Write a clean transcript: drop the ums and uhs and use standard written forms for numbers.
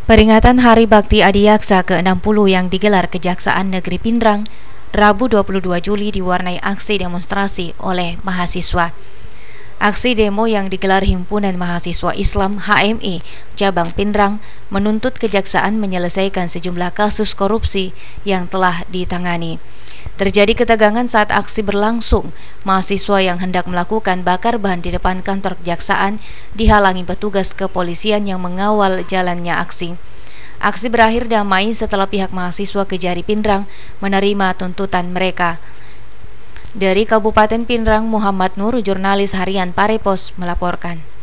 Peringatan Hari Bakti Adiaksa ke-60 yang digelar Kejaksaan Negeri Pindrang, Rabu 22 Juli diwarnai aksi demonstrasi oleh mahasiswa. Aksi demo yang digelar Himpunan Mahasiswa Islam HMI Cabang Pindrang menuntut kejaksaan menyelesaikan sejumlah kasus korupsi yang telah ditangani. Terjadi ketegangan saat aksi berlangsung. Mahasiswa yang hendak melakukan bakar ban di depan kantor kejaksaan dihalangi petugas kepolisian yang mengawal jalannya aksi. Aksi berakhir damai setelah pihak mahasiswa Kejari Pindrang menerima tuntutan mereka. Dari Kabupaten Pindrang, Muhammad Nur, jurnalis harian Parepos, melaporkan.